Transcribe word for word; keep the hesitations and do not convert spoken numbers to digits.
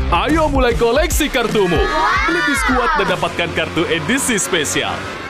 Ayo mulai koleksi kartumu. Beli Biskuat dan dapatkan kartu edisi spesial.